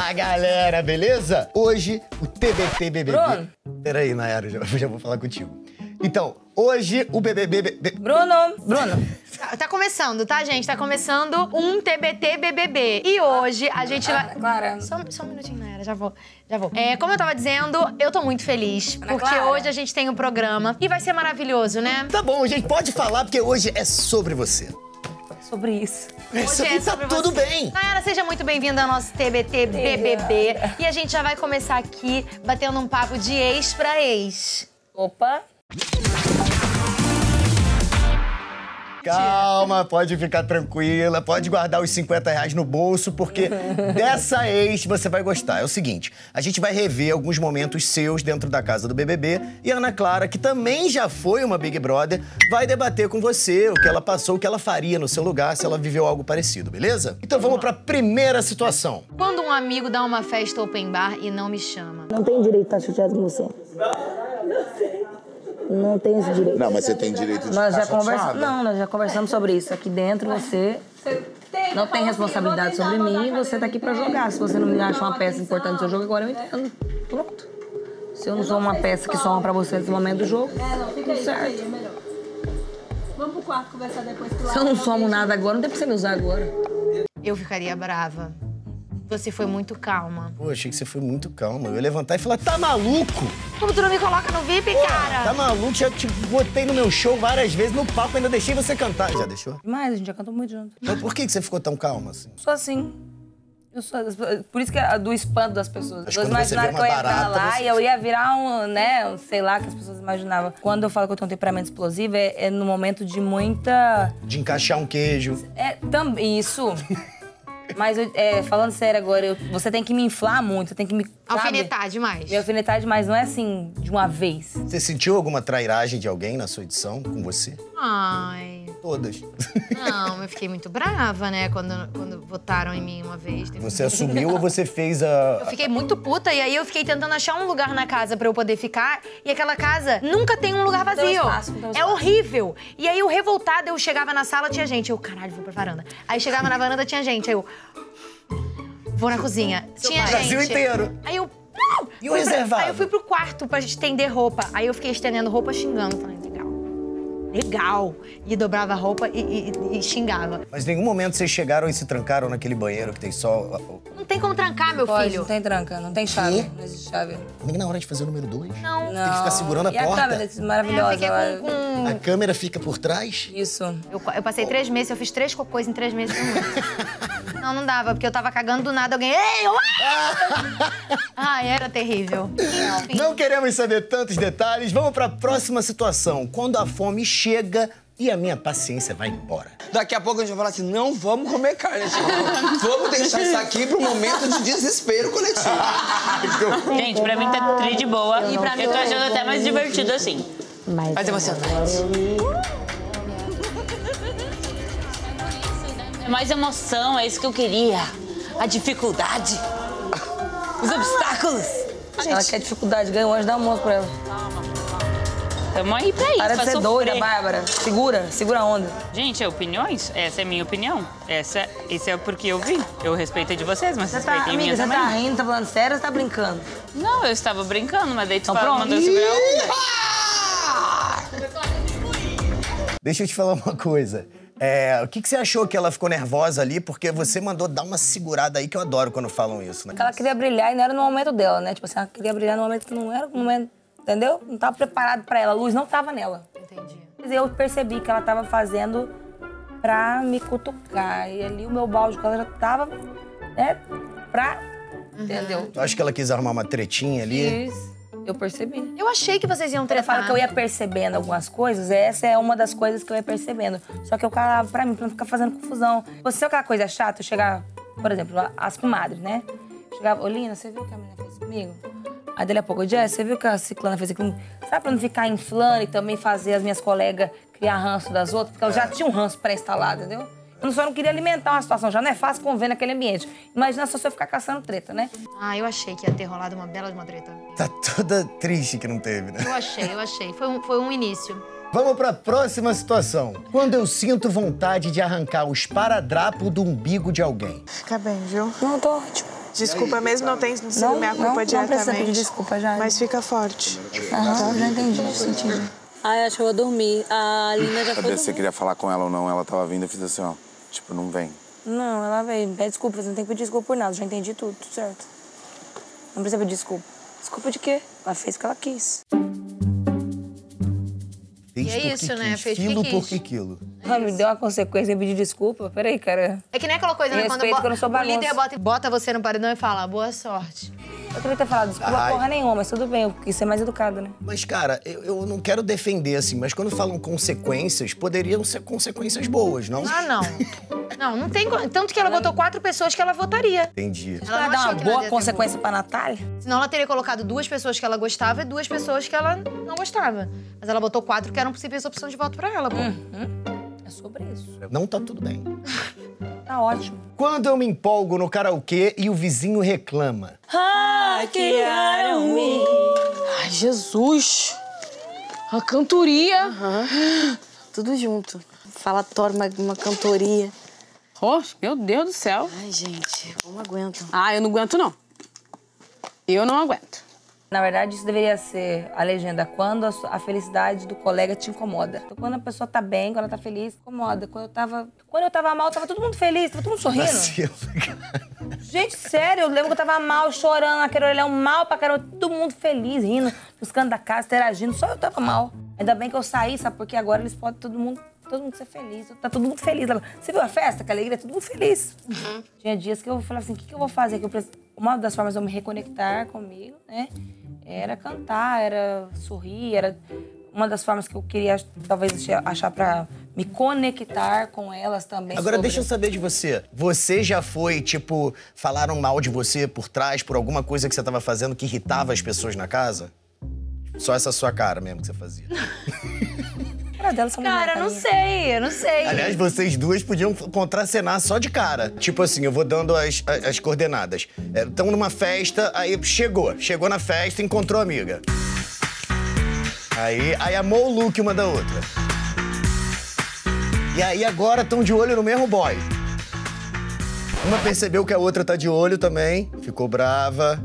Fala, galera, beleza? Hoje, o TBT BBB... Bruno. Peraí, Nayara, já vou falar contigo. Então, hoje, o BBB... Bruno. Tá começando, tá, gente? Tá começando um TBT BBB. E hoje a gente vai... Clara. Só um minutinho, Nayara, já vou. Como eu tava dizendo, eu tô muito feliz. Ana Porque Clara. hoje a gente tem um programa e vai ser maravilhoso, né? Tá bom, gente, pode falar, porque hoje é sobre você. Sobre isso. Hoje Tá tudo bem. Nayara, seja muito bem-vinda ao nosso TBT BBB. E a gente já vai começar aqui batendo um papo de ex pra ex. Opa. Calma, pode ficar tranquila, pode guardar os R$50 no bolso, porque dessa ex você vai gostar. É o seguinte, a gente vai rever alguns momentos seus dentro da casa do BBB e a Ana Clara, que também já foi uma Big Brother, vai debater com você o que ela passou, o que ela faria no seu lugar se ela viveu algo parecido, beleza? Então vamos pra primeira situação. Quando um amigo dá uma festa open bar e não me chama. Não tem direito de estar chateado com você. Não tem esse direito. Não, mas você tem direito de Nós ficar já conversamos. chateada. Não, nós já conversamos sobre isso. Aqui dentro você não tem responsabilidade sobre mim e você tá aqui pra jogar. Se você não me acha uma peça importante do seu jogo, agora eu entendo. Pronto. Se eu não sou uma peça que soma pra você nesse momento do jogo, tudo certo. Vamos pro quarto conversar depois. Se eu não somo nada agora, não tem pra você me usar agora. Eu ficaria brava. Você foi muito calma. Pô, achei que você foi muito calma. Eu ia levantar e falar, tá maluco? Como tu não me coloca no VIP, cara? Tá maluco? Já te botei no meu show várias vezes, no palco, ainda deixei você cantar. Já deixou? Mas a gente já cantou muito junto. Mas por que você ficou tão calma assim? Sou assim. Eu sou, por isso que é do espanto das pessoas. As Mas pessoas quando você imaginaram vê que eu uma ia entrar barata, lá você- e eu ia virar um sei lá, que as pessoas imaginavam. Quando eu falo que eu tenho um temperamento explosivo, é no momento de muita... De encaixar um queijo. Isso. Mas, falando sério agora, você tem que me inflar muito, você tem que me... sabe? Alfinetar demais. Me alfinetar demais, não é assim, de uma vez. Você sentiu alguma trairagem de alguém na sua edição com você? Ai, Todas. não, eu fiquei muito brava, né, quando votaram em mim uma vez. Você assumiu ou você fez a... Eu fiquei muito puta e aí eu fiquei tentando achar um lugar na casa pra eu poder ficar. E aquela casa nunca tem um lugar tem vazio. espaço, não tem É espaço. horrível. E aí eu revoltada, eu chegava na sala, tinha gente. Eu, caralho, vou pra varanda. Aí chegava na varanda, tinha gente. Aí eu... Vou na cozinha. Tinha gente. Brasil inteiro. Aí eu... E o reservado? Aí eu fui pro quarto pra estender roupa. Aí eu fiquei estendendo roupa, xingando. Falei, legal. E dobrava a roupa e xingava. Mas em nenhum momento vocês chegaram e se trancaram naquele banheiro que tem só... Não tem como trancar, meu Pode, filho. não tem tranca, não tem chave. Quê? Não existe chave. Nem na hora de fazer o número 2? Não. Tem que ficar segurando a E a porta? câmera, Eu maravilhosa. fiquei ela- com... A câmera fica por trás? Isso. Eu passei 3 meses, eu fiz 3 cocôs em 3 meses. Não dava, porque eu tava cagando do nada, alguém... Ei, eu... Ai, era terrível. Enfim. Não queremos saber tantos detalhes. Vamos pra próxima situação. Quando a fome chega e a minha paciência vai embora. Daqui a pouco a gente vai falar assim, não vamos comer carne, gente. Vamos deixar isso aqui pro momento de desespero coletivo. Gente, pra mim tá tri de boa. E pra mim eu tô também. achando até mais divertido assim. Mais emocionante. É mais emoção, é isso que eu queria. A dificuldade. Os obstáculos. Ela quer dificuldade, ganha um anjo da almoço pra ela. Tamo aí pra isso, Para pra de ser sofrer. doida, Bárbara. Segura a onda. Gente, é opiniões? Essa é minha opinião. Esse é porque eu vi. Eu respeitei de vocês, mas Você tá, respeitei amiga, minha você também. tá rindo, tá falando sério ou você tá brincando? Não, eu estava brincando, mas daí tu Então fala, pronto. mandou segurar a onda. Deixa eu te falar uma coisa. O que você achou que ela ficou nervosa ali? Porque você mandou dar uma segurada aí, que eu adoro quando falam isso, né? Ela queria brilhar e não era no momento dela, né? Tipo assim, ela queria brilhar no momento que não era o momento, entendeu? Não tava preparado pra ela, a luz não tava nela. Entendi. Mas eu percebi que ela tava fazendo pra me cutucar. E ali o meu balde com ela já tava, né, entendeu? Eu acho que ela quis arrumar uma tretinha ali. Isso. Eu percebi. Eu achei que vocês iam Quando eu tretar. falo que eu ia percebendo algumas coisas, essa é uma das coisas que eu ia percebendo. Só que eu calava pra mim, pra não ficar fazendo confusão. Você sabe aquela coisa chata? Eu chegar, por exemplo, as comadres, né? Chegava, ô Lina, você viu o que a menina fez comigo? Aí dali a pouco, Jess, você viu que a ciclana fez aquilo? Sabe pra não ficar inflando e também fazer as minhas colegas criar ranço das outras? Porque elas já tinham um ranço pré-instalado, entendeu? Eu só não queria alimentar uma situação, já não é fácil conviver naquele ambiente. Imagina só se eu ficar caçando treta, né? Ah, eu achei que ia ter rolado uma bela de uma treta. Tá toda triste que não teve, né? Eu achei. Foi um início. Vamos pra próxima situação. Quando eu sinto vontade de arrancar o esparadrapo do umbigo de alguém. Fica bem, viu? Não, tô ótimo. Desculpa mesmo não tem sido minha culpa não diretamente. precisa pedir desculpa, já. Mas fica forte. Aham, já entendi, sentido. Ai, acho que eu vou dormir. A Lina já foi Saber se você dormir. queria falar com ela ou não, ela tava vindo, eu fiz assim, ó. Tipo, não vem. Não, ela veio. Pede desculpa, você não tem que pedir desculpa por nada. Já entendi tudo certo. Não precisa pedir desculpa. Desculpa de quê? Ela fez o que ela quis. Fez E é porque isso, né? quis. Fez Quilo porque por quis. quilo. Ela me deu uma consequência e pedir desculpa. Peraí, cara. É que nem aquela coisa, né? Quando Respeito que eu não sou o bagunça. líder bota você no paredão e fala, boa sorte. Eu queria ter falado desculpa Ai. porra nenhuma, mas tudo bem, eu quis ser mais educada, né? Mas, cara, eu não quero defender, assim, mas quando falam consequências, poderiam ser consequências boas, não? Ah, não. Não tem... Tanto que ela botou 4 pessoas que ela votaria. Entendi. Ela não Vai dar achou uma que nada ia boa ter consequência pra Natália? Senão ela teria colocado 2 pessoas que ela gostava e 2 pessoas que ela não gostava. Mas ela botou 4 que eram possíveis opções de voto pra ela, pô. É sobre isso. Não tá tudo bem. Tá ótimo. Quando eu me empolgo no karaokê e o vizinho reclama. Hackearam-me. Ai, Jesus! A cantoria. Tudo junto. Falatório, uma cantoria. Oh, meu Deus do céu. Ai, gente, como aguento. Ah, eu não aguento, não. Eu não aguento. Na verdade, isso deveria ser a legenda. Quando a felicidade do colega te incomoda. Então, quando a pessoa tá bem, quando ela tá feliz, incomoda. Quando eu tava mal, tava todo mundo feliz, tava todo mundo sorrindo. Vacilo, Gente, sério, eu lembro que eu tava mal, chorando, aquele orelhão mal pra caramba, todo mundo feliz, rindo, nos cantos da casa, interagindo, só eu tava mal. Ainda bem que eu saí, sabe? Porque agora eles podem todo mundo ser feliz. Tá todo mundo feliz. Você viu a festa, que alegria? Todo mundo feliz. Tinha dias que eu falava assim, o que eu vou fazer? Uma das formas de eu me reconectar comigo, né? Era cantar, era sorrir, era uma das formas que eu queria, talvez, achar pra me conectar com elas também. Agora, deixa eu saber de você. Você já foi, tipo, falaram mal de você por trás, por alguma coisa que você tava fazendo que irritava as pessoas na casa? Só essa sua cara mesmo que você fazia. Cara, eu não sei. Aliás, vocês duas podiam contracenar só de cara. Tipo assim, eu vou dando as coordenadas. Estão numa festa, aí chegou na festa, encontrou a amiga. Aí amou o look uma da outra. E aí agora estão de olho no mesmo boy. Uma percebeu que a outra tá de olho também, ficou brava.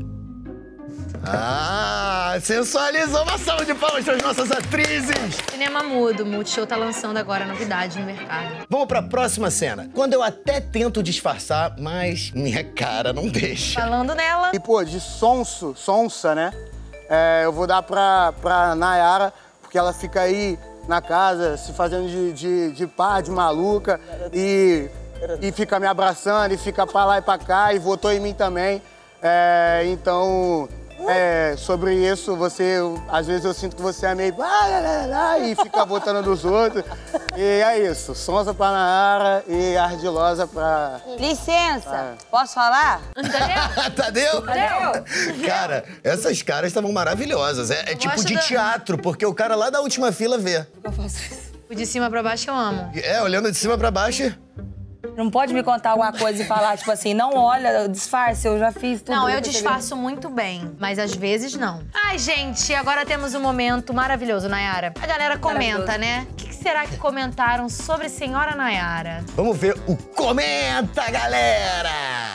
Ah, sensualizou. Uma salva de palmas para as nossas atrizes. Cinema mudo, o Multishow tá lançando agora novidade no mercado. Vamos pra próxima cena. Quando eu até tento disfarçar, mas minha cara não deixa. Falando nela. E, pô, de sonsa, né? Eu vou dar pra Nayara, porque ela fica aí na casa se fazendo de pá, de maluca, e fica me abraçando, e fica pra lá e pra cá, e votou em mim também. Então, sobre isso, às vezes eu sinto que você é meio... e fica votando dos outros. E é isso, sonsa pra Nayara e ardilosa pra... Licença, posso falar? Tadeu? Cara, essas caras estavam maravilhosas. É tipo de teatro, porque o cara lá da última fila vê. Eu faço isso. O de cima pra baixo eu amo. Olhando de cima pra baixo... Não pode me contar alguma coisa e falar, tipo assim, não olha, disfarce, eu já fiz tudo. Não, eu disfarço muito bem, mas às vezes não. Ai, gente, agora temos um momento maravilhoso, Nayara. A galera comenta, né? O que será que comentaram sobre a senhora Nayara? Vamos ver o Comenta, galera!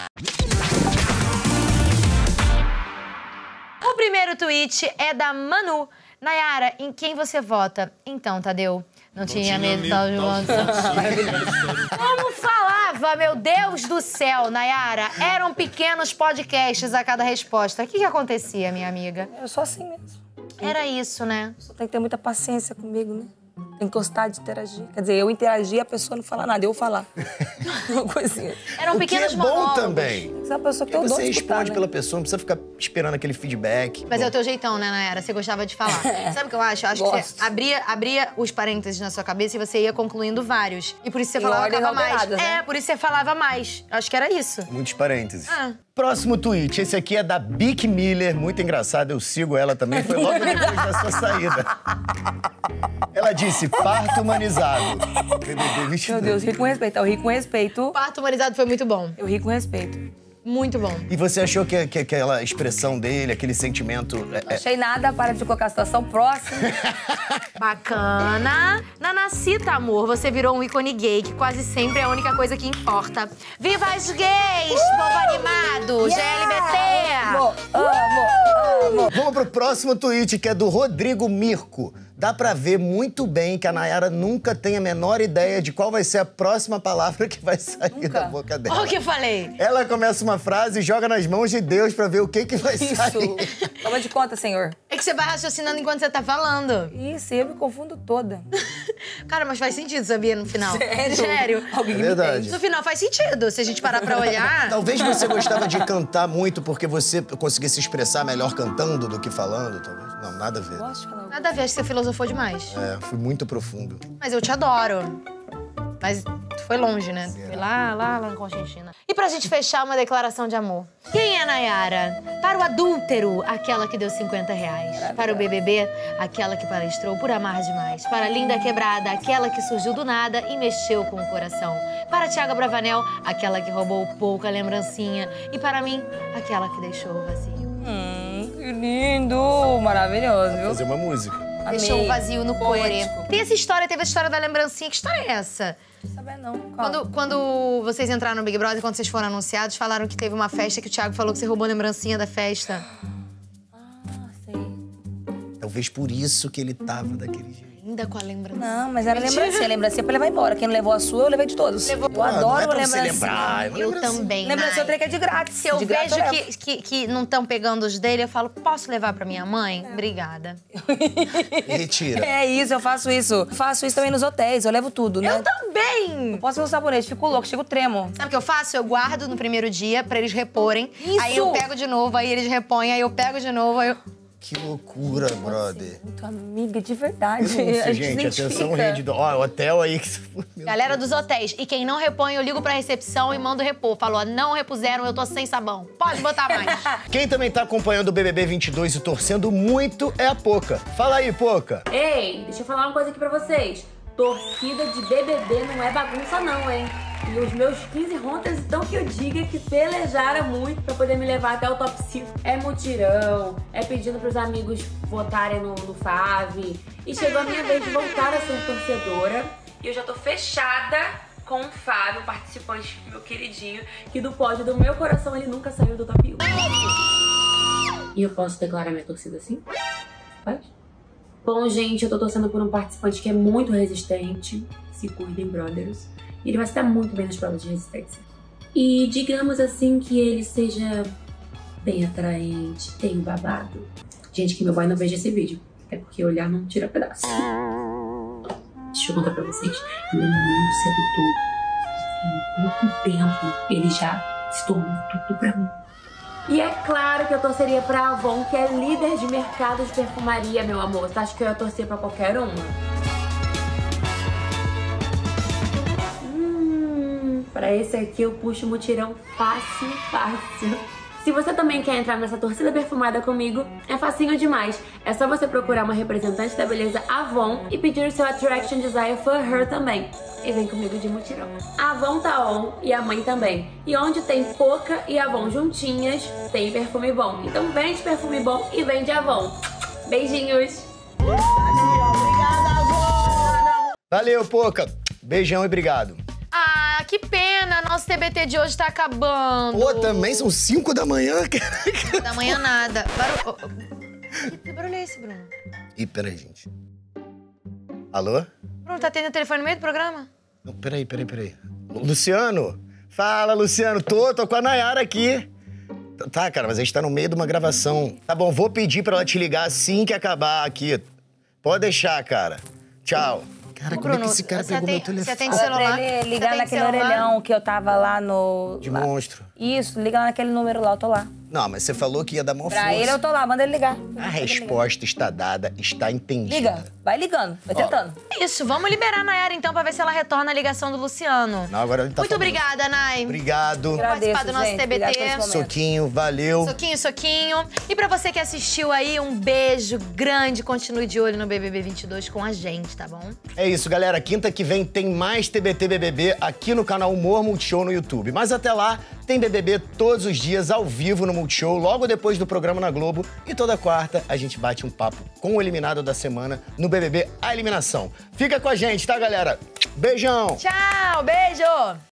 O primeiro tweet é da Manu. Nayara, em quem você vota? Então, Tadeu, não tinha medo tal de Como falava, meu Deus do céu, Nayara? Eram pequenos podcasts a cada resposta. O que acontecia, minha amiga? Eu sou assim mesmo. Era isso, né? Só tem que ter muita paciência comigo, né? Tem que gostar de interagir. Quer dizer, eu interagir, a pessoa não fala nada, eu falar. Uma coisinha. Eram pequenos monólogos. O que é bom monólogos. também. Você é uma pessoa que eu Você dou de escutar, responde né? pela pessoa, não precisa ficar esperando aquele feedback. Mas é o teu jeitão, né, Nayara? Você gostava de falar. Sabe o que eu acho? Eu acho que você abria os parênteses na sua cabeça e você ia concluindo vários. E por isso você falava mais. Né? Por isso você falava mais. Acho que era isso. Muitos parênteses. Próximo tweet. Esse aqui é da Bic Miller. Muito engraçado, eu sigo ela também. Foi logo depois da sua saída. Ela disse, parto humanizado. Meu Deus, ri com respeito. Eu ri com respeito. Parto humanizado foi muito bom. Eu ri com respeito. Muito bom. E você achou que aquela expressão dele, aquele sentimento... Não achei nada, para de colocar a situação próxima. Bacana. Nanacita, amor, você virou um ícone gay, que quase sempre é a única coisa que importa. Viva as gays, povo animado! Já é pro próximo tweet, que é do Rodrigo Mirko. Dá pra ver muito bem que a Nayara nunca tem a menor ideia de qual vai ser a próxima palavra que vai sair da boca dela. Olha o que eu falei. Ela começa uma frase e joga nas mãos de Deus pra ver o que vai sair. Toma de conta, senhor. É que você vai raciocinando enquanto você tá falando. Isso, eu me confundo toda. Cara, mas faz sentido, sabia, no final. Sério? É verdade. No final faz sentido, se a gente parar pra olhar. Talvez você gostava de cantar muito porque você conseguia se expressar melhor cantando do que falando, talvez. Não, nada a ver. Nada a ver, acho que você filosofou demais. É, fui muito profundo. Mas eu te adoro. Mas tu foi longe, né? Foi lá na Conchinchina. E pra gente fechar, uma declaração de amor. Quem é Nayara? Para o adúltero, aquela que deu 50 reais. Para o BBB, aquela que palestrou por amar demais. Para a linda quebrada, aquela que surgiu do nada e mexeu com o coração. Para Thiago Bravanel, aquela que roubou pouca lembrancinha. E para mim, aquela que deixou o vazio. Que lindo! Maravilhoso, viu? Fazer uma música. Deixou o vazio no coerê. Tem essa história, teve a história da lembrancinha. Que história é essa? Não saber não. Quando vocês entraram no Big Brother, quando vocês foram anunciados, falaram que teve uma festa que o Thiago falou que você roubou a lembrancinha da festa. Sei. Talvez por isso que ele tava daquele jeito. Ainda com a lembrancinha. Não, mas era lembrancinha. Lembrancinha pra levar embora. Quem não levou a sua, eu levei de todos. Eu adoro não é pra lembrancinha. você lembrar, Eu também. Lembrancinha eu tenho que é de grátis. Se eu De grátis vejo eu levo. que não estão pegando os dele, eu falo, posso levar pra minha mãe? Obrigada. E retira. É isso, eu faço isso. Eu faço isso também nos hotéis, eu levo tudo, né? Eu também! Eu posso ver o sabonete, fico louco, chego tremo. Sabe o que eu faço? Eu guardo no primeiro dia pra eles reporem. Isso! Aí eu pego de novo, aí eles repõem, aí eu pego de novo, aí eu... Que loucura, brother. Muito amiga de verdade. Isso, gente, atenção, rede do... Ó, hotel aí que... Galera dos hotéis. E quem não repõe, eu ligo pra recepção e mando repor. Falo, ó, não repuseram, eu tô sem sabão. Pode botar mais. Quem também tá acompanhando o BBB 22 e torcendo muito é a Poca. Fala aí, Poca. Ei, deixa eu falar uma coisa aqui pra vocês. Torcida de BBB não é bagunça não, hein? E os meus 15 hunters, então que eu diga que pelejaram muito pra poder me levar até o top 5. É mutirão, é pedindo pros amigos votarem no Fave. E chegou a minha vez de voltar a ser torcedora. E eu já tô fechada com o Fábio, participante, meu queridinho, que do pódio do meu coração ele nunca saiu do top 1. E eu posso declarar minha torcida assim? Pode? Bom, gente, eu tô torcendo por um participante que é muito resistente. Se cuidem, brothers. E ele vai se dar muito bem nas provas de resistência. E digamos assim que ele seja bem atraente, tem babado. Gente, que meu boy não veja esse vídeo. É porque olhar não tira pedaço. Deixa eu contar pra vocês. Ele é muito sedutor. Em pouco tempo, ele já se tornou tudo pra mim. E é claro que eu torceria pra Avon, que é líder de mercado de perfumaria, meu amor. Você acha que eu ia torcer pra qualquer uma? Pra esse aqui eu puxo o mutirão fácil, fácil. Se você também quer entrar nessa torcida perfumada comigo, é facinho demais. É só você procurar uma representante da beleza Avon e pedir o seu Attraction Desire for Her também. E vem comigo de mutirão. A Avon tá on e a mãe também. E onde tem Poca e Avon juntinhas, tem perfume bom. Então vende perfume bom e vende Avon. Beijinhos! Valeu, Poca. Beijão e obrigado. Ah, que pena. Nosso TBT de hoje tá acabando. Pô, também são 5 da manhã, caraca. Da manhã nada. Que barulho é esse, Bruno? Ih, peraí, gente. Alô? Bruno, tá atendendo o telefone no meio do programa? Não, peraí. Luciano? Fala, Luciano. Tô com a Nayara aqui. Tá, cara, mas a gente tá no meio de uma gravação. Tá bom, vou pedir pra ela te ligar assim que acabar aqui. Pode deixar, cara. Tchau. Cara, como é que esse cara pegou meu telefone? Você atende celular? Pra ele ligar naquele orelhão que eu tava lá no... De monstro. Isso, liga lá naquele número lá, eu tô lá. Não, mas você falou que ia dar mó força. Pra ele eu tô lá, manda ele ligar. A resposta está dada, está entendida. Liga, vai ligando, vai tentando. Isso, vamos liberar a Nayara então pra ver se ela retorna a ligação do Luciano. Não, agora ele tá Muito falando. obrigada, Nay. Obrigado. Por participar do nosso TBT. Soquinho, valeu. Soquinho. E pra você que assistiu aí, um beijo grande. Continue de olho no BBB 22 com a gente, tá bom? É isso, galera. Quinta que vem tem mais TBT BBB aqui no canal Humor Multishow no YouTube. Mas até lá, tem BBB todos os dias ao vivo no Multishow, logo depois do programa na Globo. E toda quarta a gente bate um papo com o eliminado da semana no BBB A Eliminação. Fica com a gente, tá, galera? Beijão! Tchau, beijo!